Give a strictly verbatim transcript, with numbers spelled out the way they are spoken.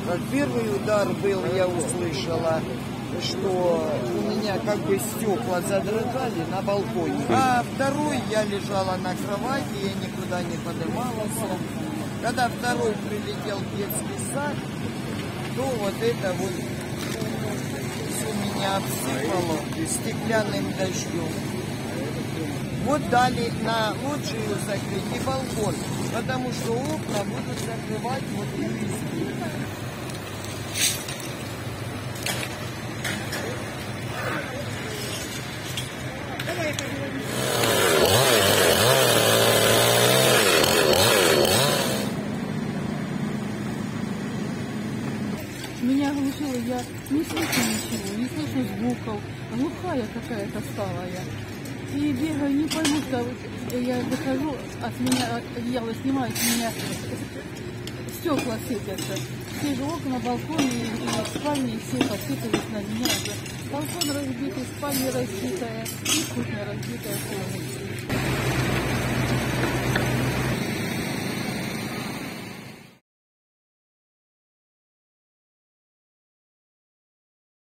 Первый удар был, я услышала, что у меня как бы стекла задрожали на балконе. А второй, я лежала на кровати, я никуда не поднималась. Когда второй прилетел в детский сад, то вот это вот все меня обсыпало стеклянным дождем. Вот дали на лоджию закрыть и балкон, потому что окна будут закрывать вот ю эс би. Меня оглушило, я не слышу ничего, не слышу звуков, глухая какая-то стала я. И бегаю, не пойму, что я выхожу, от меня одеяло снимают, у меня стекла светятся. Все же окна, балконы и спальни, все посыпались на меня. Балкон разбитый, спальня разбитая и кухня разбитая полностью.